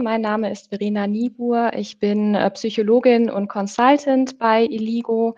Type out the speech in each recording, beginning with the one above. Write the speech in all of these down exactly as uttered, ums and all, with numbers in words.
mein Name ist Verena Niebuhr. Ich bin äh, Psychologin und Consultant bei Iligo.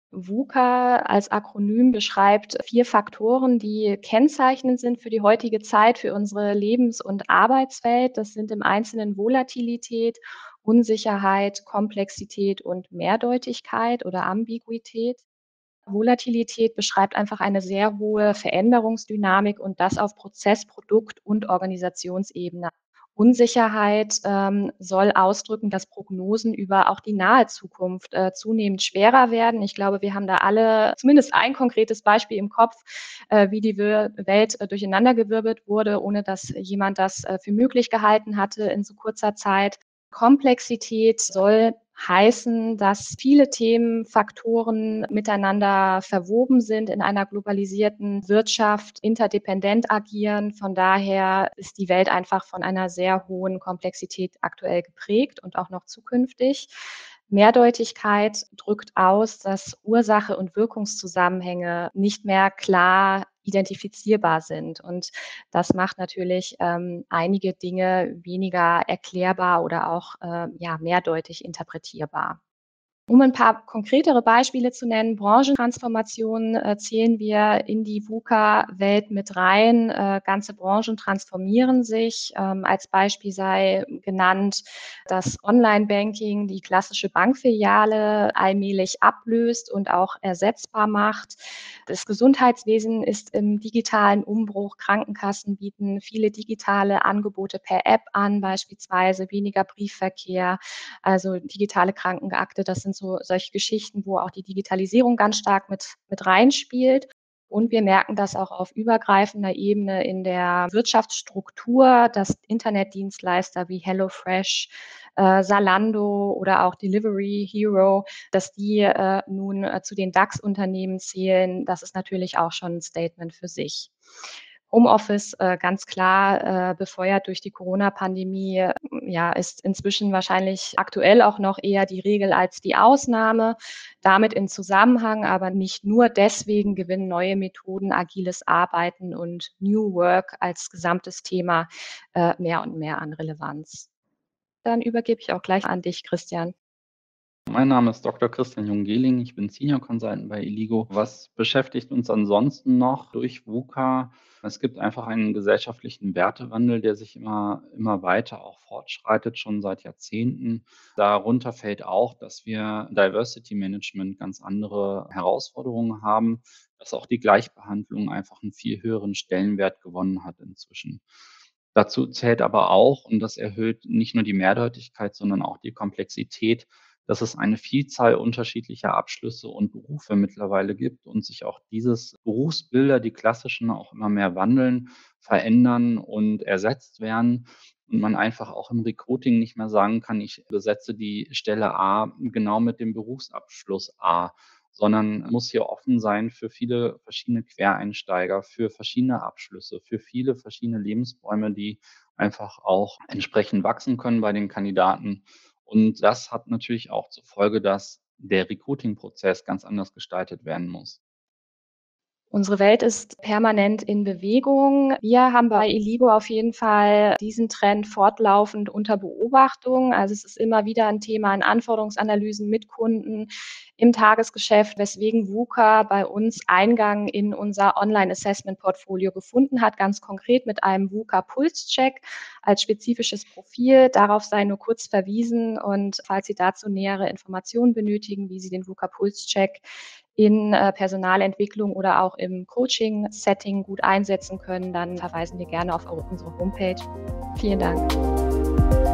VUCA als Akronym beschreibt vier Faktoren, die kennzeichnend sind für die heutige Zeit, für unsere Lebens- und Arbeitswelt. Das sind im Einzelnen Volatilität, Unsicherheit, Komplexität und Mehrdeutigkeit oder Ambiguität. Volatilität beschreibt einfach eine sehr hohe Veränderungsdynamik und das auf Prozess-, Produkt- und Organisationsebene. Unsicherheit ähm, soll ausdrücken, dass Prognosen über auch die nahe Zukunft äh, zunehmend schwerer werden. Ich glaube, wir haben da alle zumindest ein konkretes Beispiel im Kopf, äh, wie die Wir Welt äh, durcheinandergewirbelt wurde, ohne dass jemand das äh, für möglich gehalten hatte in so kurzer Zeit. Komplexität soll heißen, dass viele Themen, Faktoren miteinander verwoben sind in einer globalisierten Wirtschaft, interdependent agieren. Von daher ist die Welt einfach von einer sehr hohen Komplexität aktuell geprägt und auch noch zukünftig. Mehrdeutigkeit drückt aus, dass Ursache und Wirkungszusammenhänge nicht mehr klar identifizierbar sind. Und das macht natürlich ähm, einige Dinge weniger erklärbar oder auch äh, ja, mehrdeutig interpretierbar. Um ein paar konkretere Beispiele zu nennen, Branchentransformationen äh, zählen wir in die VUCA-Welt mit rein. Äh, ganze Branchen transformieren sich. Ähm, als Beispiel sei genannt, dass Online-Banking die klassische Bankfiliale allmählich ablöst und auch ersetzbar macht. Das Gesundheitswesen ist im digitalen Umbruch. Krankenkassen bieten viele digitale Angebote per App an, beispielsweise weniger Briefverkehr, also digitale Krankenakte. Das sind so solche Geschichten, wo auch die Digitalisierung ganz stark mit mit reinspielt. Und wir merken das auch auf übergreifender Ebene in der Wirtschaftsstruktur, dass Internetdienstleister wie HelloFresh, äh, Zalando oder auch Delivery Hero, dass die äh, nun äh, zu den DAX-Unternehmen zählen. Das ist natürlich auch schon ein Statement für sich. Homeoffice, äh, ganz klar, äh, befeuert durch die Corona-Pandemie, äh, ja, ist inzwischen wahrscheinlich aktuell auch noch eher die Regel als die Ausnahme. Damit in Zusammenhang, aber nicht nur deswegen gewinnen neue Methoden, agiles Arbeiten und New Work als gesamtes Thema äh, mehr und mehr an Relevanz. Dann übergebe ich auch gleich an dich, Christian. Mein Name ist Doktor Christian Jung-Gehling. Ich bin Senior Consultant bei Iligo. Was beschäftigt uns ansonsten noch durch VUCA? Es gibt einfach einen gesellschaftlichen Wertewandel, der sich immer, immer weiter auch fortschreitet, schon seit Jahrzehnten. Darunter fällt auch, dass wir Diversity Management ganz andere Herausforderungen haben, dass auch die Gleichbehandlung einfach einen viel höheren Stellenwert gewonnen hat inzwischen. Dazu zählt aber auch, und das erhöht nicht nur die Mehrdeutigkeit, sondern auch die Komplexität, dass es eine Vielzahl unterschiedlicher Abschlüsse und Berufe mittlerweile gibt und sich auch dieses Berufsbilder, die klassischen, auch immer mehr wandeln, verändern und ersetzt werden und man einfach auch im Recruiting nicht mehr sagen kann, ich besetze die Stelle A genau mit dem Berufsabschluss A, sondern muss hier offen sein für viele verschiedene Quereinsteiger, für verschiedene Abschlüsse, für viele verschiedene Lebensräume, die einfach auch entsprechend wachsen können bei den Kandidaten. Und das hat natürlich auch zur Folge, dass der Recruiting-Prozess ganz anders gestaltet werden muss. Unsere Welt ist permanent in Bewegung. Wir haben bei Iligo auf jeden Fall diesen Trend fortlaufend unter Beobachtung. Also es ist immer wieder ein Thema in Anforderungsanalysen mit Kunden im Tagesgeschäft, weswegen VUCA bei uns Eingang in unser Online-Assessment-Portfolio gefunden hat, ganz konkret mit einem VUCA-Pulscheck als spezifisches Profil. Darauf sei nur kurz verwiesen und falls Sie dazu nähere Informationen benötigen, wie Sie den VUCA-Pulscheck in äh, Personalentwicklung oder auch im Coaching-Setting gut einsetzen können, dann verweisen wir gerne auf unsere Homepage. Vielen Dank.